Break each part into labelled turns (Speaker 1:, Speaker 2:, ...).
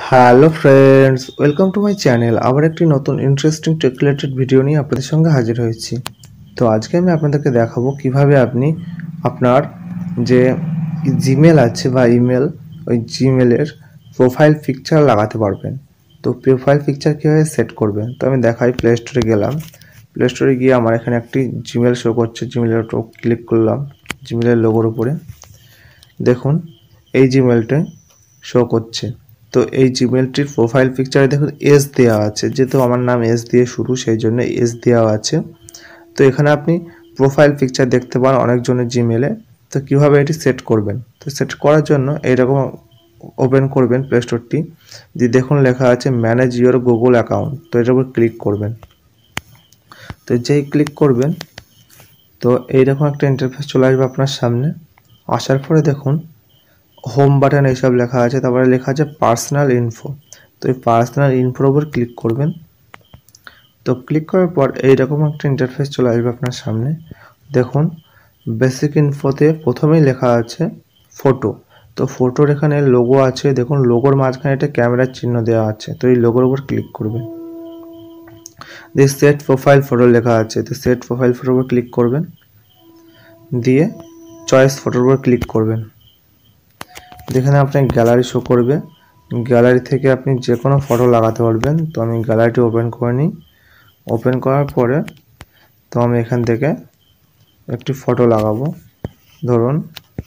Speaker 1: Hello friends, welcome to my channel. আবার একটি নতুন ইন্টারেস্টিং টেক রিলেটেড ভিডিও নিয়ে আপনাদের সঙ্গে হাজির হয়েছি। তো আজকে আমি আপনাদেরকে দেখাবো কিভাবে আপনি আপনার যে জিমেল আছে বা ইমেল, ওই জিমেলের প্রোফাইল পিকচার লাগাতে পারবেন। তো প্রোফাইল পিকচার কীভাবে সেট করবেন তো আমি দেখাই। প্লে স্টোরে গেলাম, প্লে স্টোরে গিয়ে আমার এখানে একটি জিমেল শো করছে। জিমেলের উপর ক্লিক করলাম, জিমেলের লোগোর উপরে দেখুন এই জিমেলটা শো করছে। তো এই জিমেলটির প্রোফাইল পিকচারে দেখুন এস দেওয়া আছে, যেহেতু আমার নাম এস দিয়ে শুরু সেই জন্য এস দেওয়া আছে। তো এখানে আপনি প্রোফাইল পিকচার দেখতে পান অনেকজনের জিমেলে। তো কীভাবে এটি সেট করবেন, তো সেট করার জন্য এইরকম ওপেন করবেন প্লে স্টোরটি, দিয়ে দেখুন লেখা আছে ম্যানেজ ইওর গুগল অ্যাকাউন্ট। তো এটার উপর ক্লিক করবেন। তো যেই ক্লিক করবেন তো এইরকম একটা ইন্টারফেস চলে আসবে আপনার সামনে। আসার পরে দেখুন হোম বাটন এইসব লেখা আছে, তারপরে লেখা আছে পার্সোনাল ইনফো। তো এই পার্সোনাল ইনফোর উপর ক্লিক করবেন। তো ক্লিক করার পর এইরকম একটা ইন্টারফেস চলে আসবে আপনার সামনে। দেখুন বেসিক ইনফোতে প্রথমেই লেখা আছে ফটো। তো ফটোর এখানে লোগো আছে, দেখুন লোগোর মাঝখানে একটা ক্যামেরার চিহ্ন দেওয়া আছে। তো এই লোগোর উপর ক্লিক করবেন। দিয়ে সেট প্রোফাইল ফটো লেখা আছে, তো সেট প্রোফাইল ফটোর উপর ক্লিক করবেন, দিয়ে চয়েস ফটোর উপর ক্লিক করবেন। যেখানে আপনার গ্যালারি শো করবে, গ্যালারি থেকে আপনি যে কোনো ফটো লাগাতে পারবেন। তো আমি গ্যালারিটি ওপেন করে নিই। ওপেন করার পরে তো আমি এখান থেকে একটি ফটো লাগাবো। দাঁড়ান,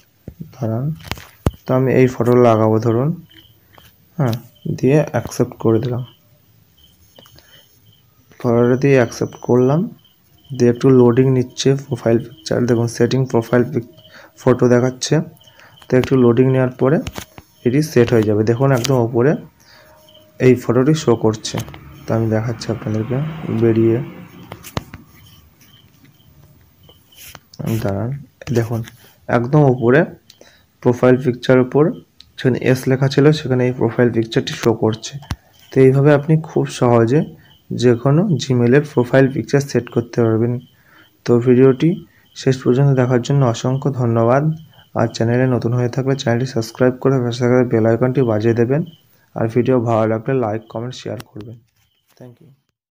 Speaker 1: তো আমি এই ফটো লাগাবো ধরুন, দিয়ে অ্যাকসেপ্ট করে দিলাম। ফটোটা দিয়ে অ্যাকসেপ্ট করলাম, দিয়ে একটু লোডিং নিচ্ছে প্রোফাইল পিকচার। দেখুন সেটিং প্রোফাইল ফটো দেখাচ্ছে। তো একটু লোডিং নেওয়ার পরে এটি সেট হয়ে যাবে। দেখুন একদম ওপরে এই ফটোটি শো করছে। তো আমি দেখাচ্ছি আপনাদেরকে, বেরিয়ে দাঁড়ান। দেখুন একদম উপরে প্রোফাইল পিকচার উপর যেখানে এস লেখা ছিল সেখানে এই প্রোফাইল পিকচারটি শো করছে। তো এইভাবে আপনি খুব সহজে যে কোনো জিমেলের প্রোফাইল পিকচার সেট করতে পারবেন। তো ভিডিওটি শেষ পর্যন্ত দেখার জন্য অসংখ্য ধন্যবাদ। আর চ্যানেলে নতুন হয়ে থাকলে চ্যানেলটি সাবস্ক্রাইব করে পাশে থাকা বেল আইকনটি বাজিয়ে দেবেন। আর ভিডিও ভালো লাগলে লাইক, কমেন্ট, শেয়ার করবেন। Thank you.